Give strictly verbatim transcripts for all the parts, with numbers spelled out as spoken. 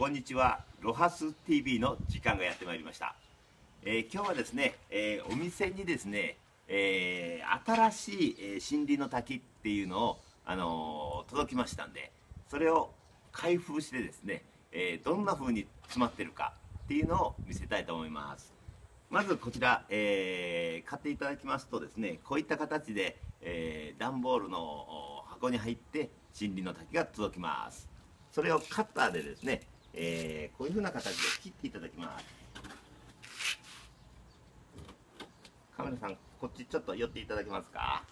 こんにちは。ロハス ティーブイ の時間がやってまいりました。えー、今日はですね、えー、お店にですね、えー、新しい、えー、森林の滝っていうのを、あのー、届きましたんで、それを開封してですね、えー、どんな風に詰まってるかっていうのを見せたいと思います。まずこちら、えー、買っていただきますとですね、こういった形で、えー、段ボールの箱に入って森林の滝が届きます。それをカッターでですね、えー、こういう風な形で切っていただきます。カメラさん、こっちちょっと寄っていただけますか。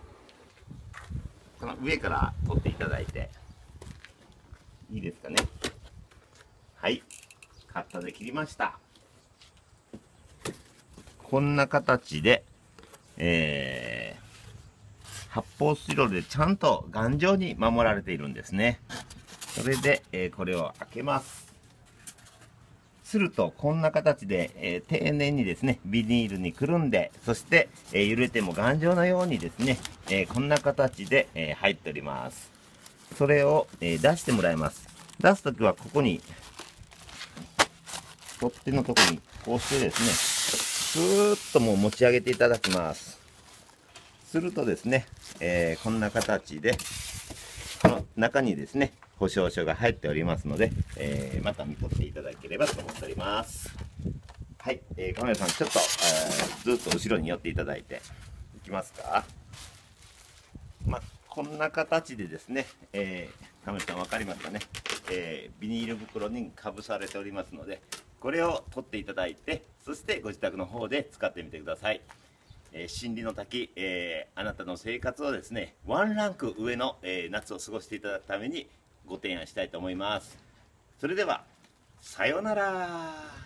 この上から取っていただいていいですかね。はい、カッターで切りました。こんな形で、えー、発泡スチロールでちゃんと頑丈に守られているんですね。それで、えー、これを開けます。するとこんな形で、えー、丁寧にですねビニールにくるんで、そして、えー、揺れても頑丈なようにですね、えー、こんな形で、えー、入っております。それを、えー、出してもらいます。出すときはここに取っ手のところにこうしてですね、スーッともう持ち上げていただきます。するとですね、えー、こんな形でこの中にですね保証書が入っておりますので、えー、また見とっていただければと思っております。はい、えー、カメラさんちょっと、えー、ずっと後ろに寄っていただいていきますか。まあ、こんな形でですね、えー、カメラさん分かりますかね、えー、ビニール袋にかぶされておりますので、これを取っていただいて、そしてご自宅の方で使ってみてください。えー、森林の滝、えー、あなたの生活をですねワンランク上の、えー、夏を過ごしていただくためにご提案したいと思います。それではさようなら。